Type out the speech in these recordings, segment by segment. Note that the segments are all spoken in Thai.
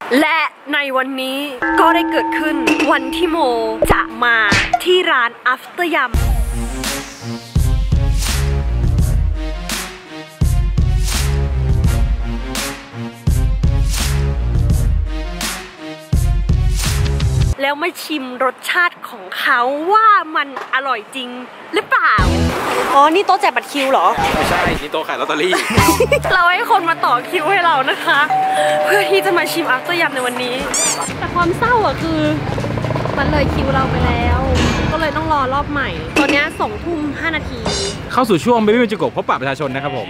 และในวันนี้ก็ได้เกิดขึ้นวันที่โมจะมาที่ร้าน After ยำแล้วมาชิมรสชาติของเขาว่ามันอร่อยจริงหรือเปล่าอ๋อนี่โต๊ะแจกบัตรคิวเหรอไม่ใช่นี่โต๊ะขายลอตเตอรี่เราให้คนมาต่อคิวให้เรานะคะเพื่อที่จะมาชิมอัฟเตอร์ยำในวันนี้แต่ความเศร้าอ่ะคือมันเลยคิวเราไปแล้วก็เลยต้องรอรอบใหม่ตอนนี้20:05 นาทีเข้าสู่ช่วง Baby Magic พบปะประชาชนนะครับผม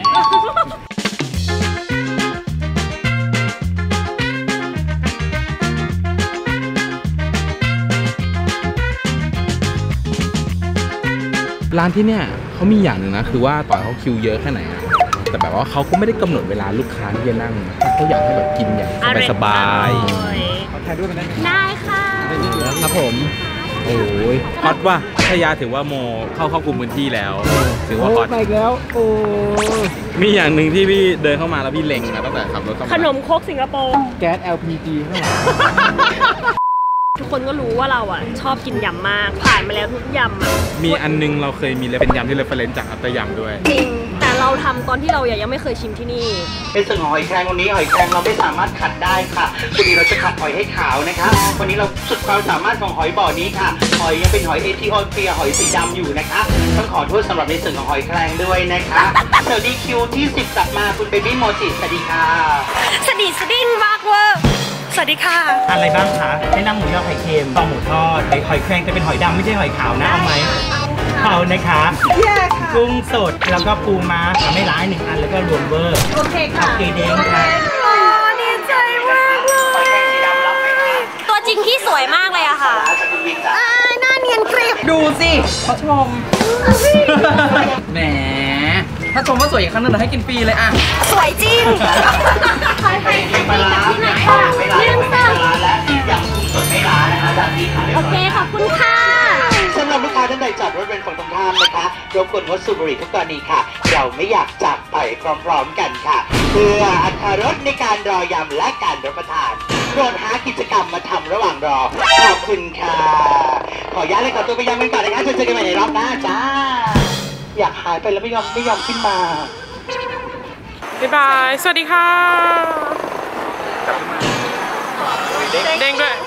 ร้านที่เนี่ยเขามีอย่างหนึ่งนะคือว่าต่อเขาคิวเยอะแค่ไหนอะแต่แบบว่าเขาก็ไม่ได้กำหนดเวลาลูกค้าที่จะนั่งเขาอยากให้แบบกินอย่างสบายๆขอถ่ายด้วยกันได้ค่ะครับผมโอ้ยฮอตว่ะพัทยาถือว่าโมเข้ากลุ่มพื้นที่แล้วถือว่าฮอตไปแล้วโอ้มีอย่างหนึ่งที่พี่เดินเข้ามาแล้วพี่เล็งนะตั้งแต่ขับรถเข้ามาขนมครกสิงคโปร์แก๊ส LPG ข้างหลังทุกคนก็รู้ว่าเราอ่ะชอบกินยำมากผ่านมาแล้วทุกยำอ่ะมีอันนึงเราเคยมีเป็นยำที่เรฟเฟรนซ์จากอัตยำด้วยจริงแต่เราทำตอนที่เรายังไม่เคยชิมที่นี่ในส่วนของหอยแครงวันนี้หอยแครงเราไม่สามารถขัดได้ค่ะวันนี้เราจะขัดหอยให้ขาวนะคะวันนี้เราสุดความสามารถของหอยบ่อนี้ค่ะหอยยังเป็นหอยเอธิโอเปียหอยสีดำอยู่นะคะต้องขอโทษสำหรับในส่วนของหอยแครงด้วยนะคะสวัสดีคิวที่10กลับมาคุณเบบี้โมจิสวัสดีค่ะสดิสดิ้งมากเวอร์สวัสดีค่ะอะไรบ้างคะให้น้ำหมูยอไข่เค็มปลาหมูทอดหอยแครงจะเป็นหอยดำไม่ใช่หอยขาวนะเอาไหมเอานะคะกุ้งสดแล้วก็ปูม้าไม่ร้าย1 อันแล้วก็รวมเวอร์โอเคค่ะโอเคเด้งค่ะดีใจมากเลยตัวจริงที่สวยมากเลยอะค่ะหน้าเนียนกริบดูสิเขาชมแหมถ้าชมว่าสวยอีกครั้งนึงเราให้กินฟรีเลยอะสวยจริงใครไปที่ไหนค่ะเรื่องสั้นและอย่างสดไม่ร้านนะคะจากที่ขายโอเคขอบคุณค่ะสำหรับลูกค้าท่านใดจอดรถเป็นฝั่งตรงข้ามนะคะรบกวนงดสูบบุหรี่ทุกกรณีค่ะเราไม่อยากจากไปพร้อมๆกันค่ะเพื่ออรรถรสในการรอยำและการรับประทานโปรดหากิจกรรมมาทำระหว่างรอขอบคุณค่ะขออนุญาตเลยขอตัวไปยำกันก่อนนะคะเจอกันใหม่ในรอบหน้าจ้าอยากหายไปแล้วไม่ยอมขึ้นมาบ๊ายบายสวัสดีค่ะเด้งด้วย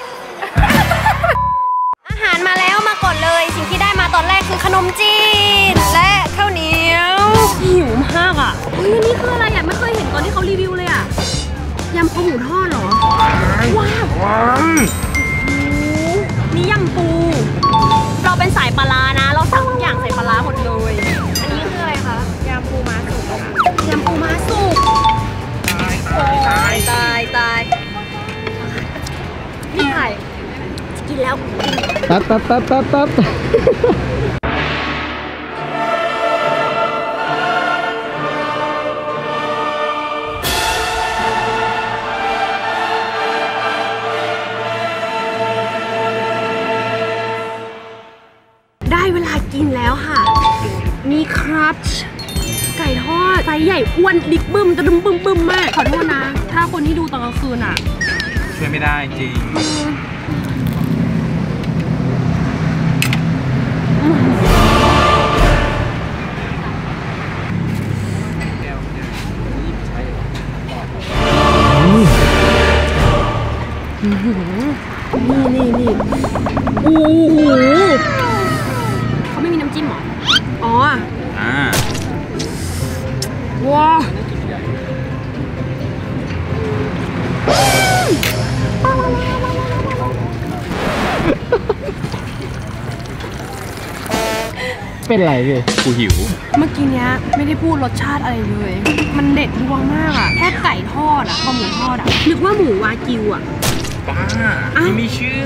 อาหารมาแล้วมากดเลยสิ่งที่ได้มาตอนแรกคือขนมจีนและข้าวเหนียวหิวมากอ่ะอุ้ยนี่คืออะไรอ่ะไม่เคยเห็นตอนที่เขารีวิวเลยอ่ะยำข้าวหมูทอดเหรอว้าวนี่ยำปูเราเป็นสายปลานะเราสั่งทุกอย่างใส่ปลาหมดเลยอันนี้คืออะไรคะยำปูม้าสุกยำปูม้าสุกตายนี่ไข่กินแล้วปั๊บได้เวลากินแล้วค่ะนี่ครับไก่ทอดไซส์ใหญ่อ้วนบิ๊กบึ้มจะดึมบึ้มมากขอโทษนะถ้าคนที่ดูตอนกลางคืนอ่ะช่วยไม่ได้จริงนี่โอ้โหเขาไม่มีน้ำจิ้มหรออ๋อว้าเป็นไรเลยกูหิวเมื่อกี้เนี้ยไม่ได้พูดรสชาติอะไรเลยมันเด็ดดวงมากอ่ะแค่ไก่ทอดอ่ะข้าวหมูทอดอ่ะนึกว่าหมูวากิวอ่ะบ้าไม่เชื่อ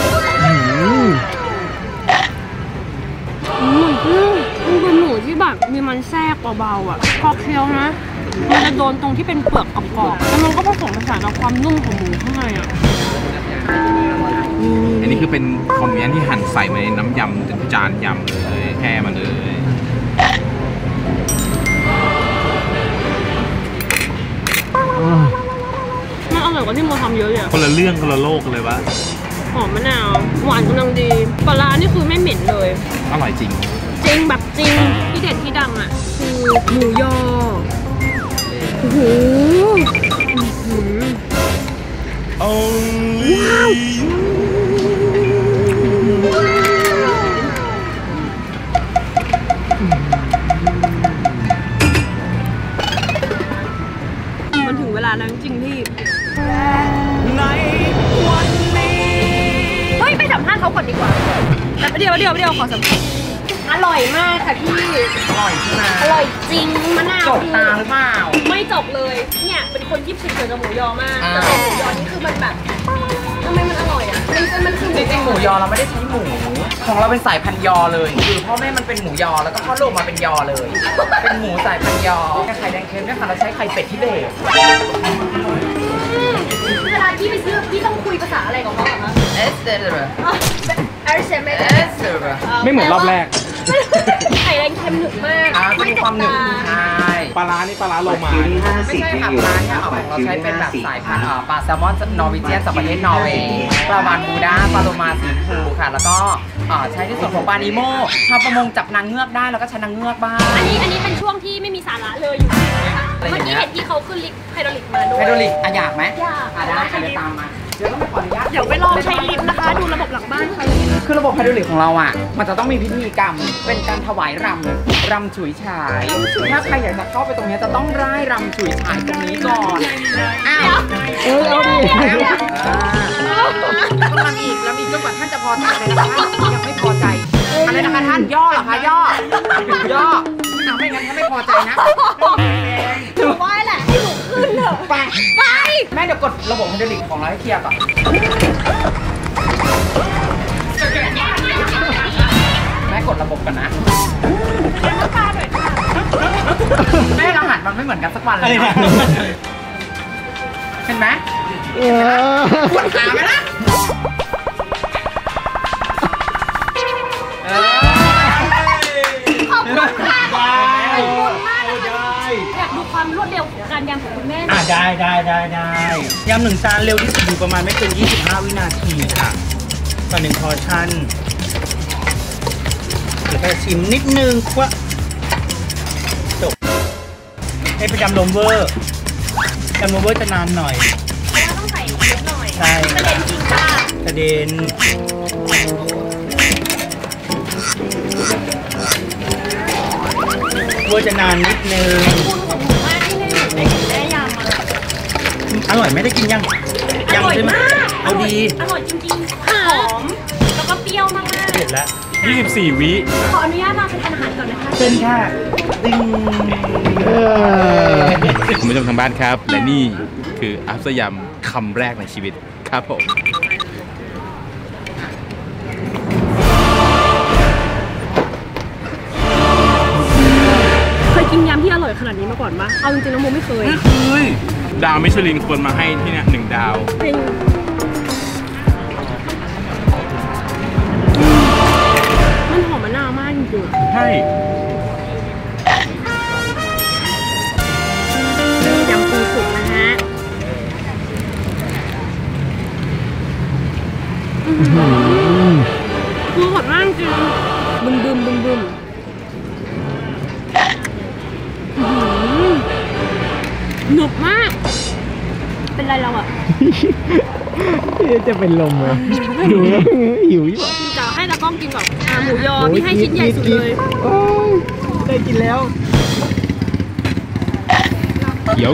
มันเป็นหมูที่แบบมีมันแทรกเบาๆอ่ะพอเคี้ยวนะมันจะโดนตรงที่เป็นเปลือกกรอบๆแล้วมันก็ผสมผสานกับความนุ่มของหมูข้างในอ่ะอันนี้คือเป็นคอมเมนต์ที่หั่นใส่มาในน้ำยำจนจานยำเลยแค่มาเลยมันอร่อยกว่าว่าที่โมทำเยอะเลยคนละเรื่องคนละโลกกันเลยวะหอมมะนาวหวานกำลังดีปลาร้านี่คือไม่เหม็นเลยอร่อยจริงจริงแบบจริงที่เด็ดที่ดังอ่ะคือหมูยอโอ้โหว้าวมันถึงเวลาแล้วจริงๆที่ในวันนี้เฮ้ยไปสัมภาษณ์เขาก่อนดีกว่าเดี๋ยวขอสัมภาษณ์อร่อยมากค่ะพี่อร่อยใช่ไหมอร่อยจริงมะนาวจบตาหรือเปล่าไม่จบเลยเนี่ยเป็นคนที่ชิมเกี่ยวกับหมูยอมากแต่หมูยอนี่คือมันแบบทำไมมันอร่อยอ่ะมันคือจริงๆหมูยอเราไม่ได้ใช้หมูของเราเป็นสายพันธุ์ยอเลยคือพ่อแม่มันเป็นหมูยอแล้วก็คลอดลูกมาเป็นยอเลย เป็นหมูสายพันธุ์ยอไข่แดงเค็มเนี่ยค่ะเราใช้ไข่เป็ดที่เบสเวลาพี่ไปซื้อพี่ต้องคุยภาษาอะไรกับเขาเหรอคะเอสเตอร์เอสเซมเอสเตอร์ไม่เหมือนรอบแรกไข่แดงเค็มหนึบมากจะมีความหนึบใช่ปลาร้านี่ปลาร้าโลมาไม่ใช่ค่ะปลาเนี่ยของเราใช้เป็นแบบสายพันธุ์ปลาแซลมอนนอร์วีเจียนจากประเทศนอร์เวย์ปลาวานบูด้าปลาโลมาสีชมพูค่ะแล้วก็ใช้ในส่วนของปลานิโมชาวประมงจับนางเงือกได้แล้วก็ใช้นางเงือกบ้างอันนี้เป็นช่วงที่ไม่มีสาระเลยอยู่นะคะเมื่อกี้เห็นที่เขาขึ้นลิฟต์ไฮดรอลิกมาด้วยไฮดรอลิกอยากไหมอยากได้เดี๋ยวตามมาเดี๋ยวต้องไปขออนุญาตเดี๋ยวไปลองใช้ลิฟต์นะคะ ดูระบบหลังบ้านเขาคือระบบไฮดรอลิกของเราอ่ะมันจะต้องมีพิธีกรรมเป็นการถวายรำฉุยฉายถ้าใครอยากจะเข้าไปตรงนี้จะต้องร่ายรำฉุยฉายตรงนี้ก่อนอ้าวเอาดิต้องรำอีกจนกว่าท่านจะพอใจเลยนะคะยังไม่พอใจอะไรนะคะท่านย่อเหรอคะย่อไม่งั้นถ้าไม่พอใจนะถือว่าแหละให้หนูขึ้นเถอะไปแม่เดี๋ยวกดระบบไฮดรอลิกของเราให้เคลียร์ก่อนแม่กดระบบกันนะแม่รหัสมันไม่เหมือนกันสักวันเลยนะเห็นไหมปวดขาไหมล่ะขอบคุณค่ะขอบคุณมากนะคะอยากดูความรวดเร็วของการยำของคุณแม่ได้ยำหนึ่งจานเร็วที่สุดอยู่ประมาณไม่เกิน25 วินาทีค่ะต่อ1พอร์ชั่นเดี๋ยวไปชิมนิดนึงว่าจบให้ไปยำลมเวอร์จะนานหน่อยเพราะว่าต้องใส่เยอะหน่อยใช่ประเด็นจริงค่ะกระเด็นเวอร์จะนานนิดนึงคุณของหนูมากที่ให้หนูได้กินแม่ยำอ่ะอร่อยไม่ได้กินยังอร่อยใช่ไหมมากเอาดีอร่อยจริงๆหอมแล้วก็เปรี้ยวมากเสร็จแล้ว 24 วิๆขออนุญาตมาเป็นอาหารก่อนนะคะเป็นค่ะติ้งคุณผู้ชมทางบ้านครับ และนี่คืออัพสยำคำแรกในชีวิตครับผมเคยกินยำที่อร่อยขนาดนี้มาก่อนปะเอาจริงๆน้องโมไม่เคยดาวมิชลินควรมาให้ที่เนี่ย1 ดาวจริงมันหอมมะนาวมากจริงๆใช่ยำปูสุกนะฮะคือหอมมากจริงบึมหนุบมาก เป็นไรเราอ่ะจะเป็นลมเลยดูหิวอยู่จะให้ตากล้องกินแบบหมูยอพี่ให้ชิ้นใหญ่สุดเลยได้กินแล้วเขียว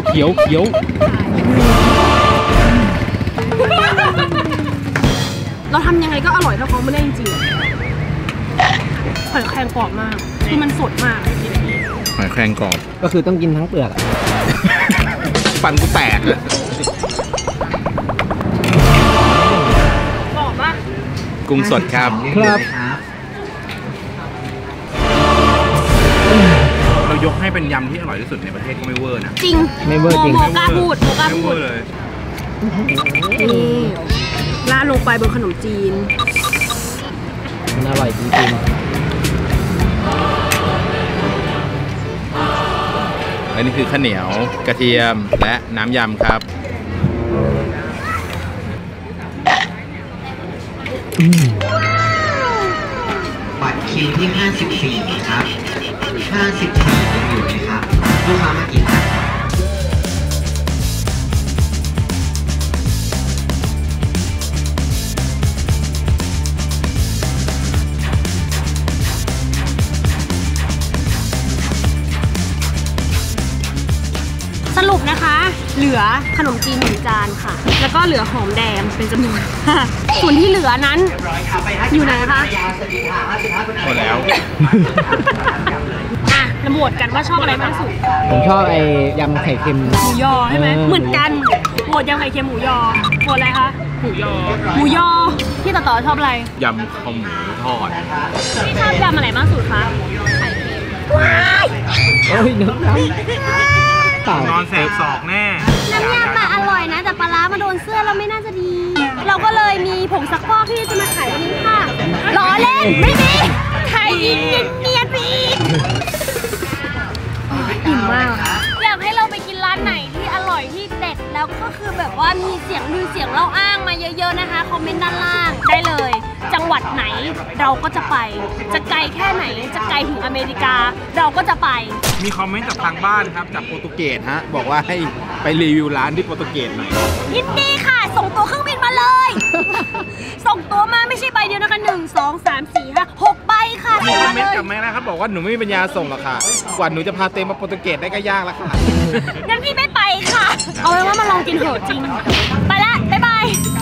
เราทำยังไงก็อร่อยเท่าเขาไม่ได้จริงๆหอยแครงกรอบมาก คือมันสดมากจริงหอยแครงกรอบก็คือต้องกินทั้งเปลือกฟันกูแตกเลยกรอบมากกุ้งสดครับครับเรายกให้เป็นยำที่อร่อยที่สุดในประเทศก็ไม่เวอร์นะจริงไม่เวอร์จริงโมกล้าพูดไม่เวอร์เลยนี่ราดลงไปบนขนมจีนมันอร่อยจริงและนี่คือข้าวเหนียวกระเทียมและน้ำยำครับๆบัตรคิวที่ 54 ครับ 54ยังอยู่ไหมครับ ลูกค้ามากี่ท่านครับสรุปนะคะ เหลือขนมจีน1 จานค่ะ แล้วก็เหลือหอมแดงเป็นจำนวนมากส่วนที่เหลือนั้นอยู่ไหนคะหมดแล้วอ่ะเราโหวตกันว่าชอบอะไรมากสุดผมชอบไอ้ยำไข่เค็มหมูยอใช่ไหมเหมือนกันโหวตยำไข่เค็มหมูยอโหวตอะไรคะหมูยอที่ต่อชอบอะไรยำข้าวหมูทอดพี่ชอบยำอะไรมากสุดคะไข่เค็มว้ายโอ้ยน้ำเปล่านอนเสพศอกแน่น้ำยำมาอร่อยนะแต่ปลาร้ามาโดนเสื้อเราไม่น่าจะดี เราก็เลยมีผงซักฟอกที่จะมาขายวันนี้ค่ะล้อเล่นไม่มีขายอินเนียนไปอีกอิ่มมากอยากให้เราไปกินร้านไหนที่อร่อยที่เด็ดแล้วก็คือแบบว่ามีเสียงลือเสียงเล่าอ้างมาเยอะๆนะคะคอมเมนต์ด้านล่างได้เลย จังหวัดไหนเราก็จะไปจะไกลแค่ไหนจะไกลถึงอเมริกาเราก็จะไปมีคอมเมนต์จากทางบ้านครับ จากโปรตุเกสฮะ บอกว่าให้ไปรีวิวร้านที่โปรตุเกสหน่อยยินดีค่ะ ส่งตัวเครื่องบินมาเลย ส่งตัวมาไม่ใช่ใบเดียวนะคะ1 2 3 4 5 6 ใบค่ะมีคอมมาเมเลนต์ยกลับมานะครับ บอกว่าหนูไม่มีปัญญาส่งหรอกค่ะ กว่าหนูจะพาเต็มมาโปรตุเกสได้ก็ยากแล้วค่ะงั้นพี่ไม่ไปค่ะ เอาไว้ว่ามาลองกินเถอะจริง ไปละ บ๊ายบาย